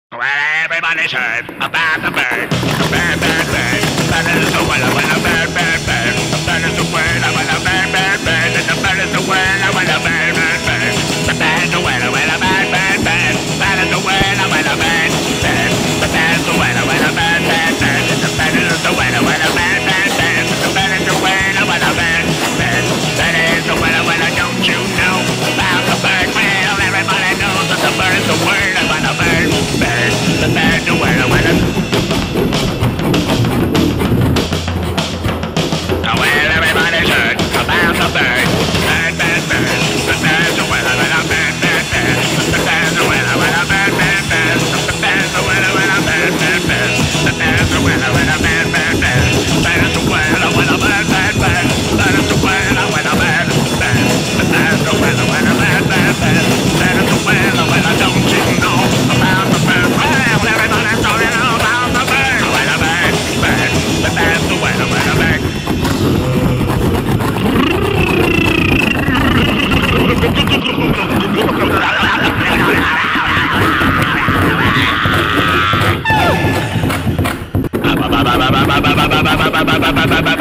Well, everybody's heard about the bird. Bird, bird, bird. That is the word, I want a bird, bird, bird. That is the word, I want a bird, bird, bird. And the bird is the word, I want a bird, bird, bird. The bird is the word, I want a bird, bird, bird. That is the word, I want a bird, bird. The bird is the word, I want a bird, bird, bird. And the bird is the word, I want a bird, bird, bird. The bird is the word, I want a bird, bird. That is the word, I want a don't you know about the bird? Well, everybody knows that the bird is the word, I want a bird, bird. The bird, the word, I want a well, everybody's heard about the bird. Bird, bird, bird. The bird's the word, I want a bird, bird, bird. The bird's the word, I want a bird, bird, bird. The bird's the word, I want a bird, bird, bird. The bird's the word, I want a bird, bird, bird. That is the word, I want a bird, bird, bird. That is the word, I want a bird, bird. The bird's the word, I want a bird, bird, bird. That is the word, I want a don't you know about the bird? Well, everybody's talking about the bird. I want a bird, bird. The bird's the word, I want a bird. Ba ba ba ba ba ba ba ba ba ba ba ba ba ba ba ba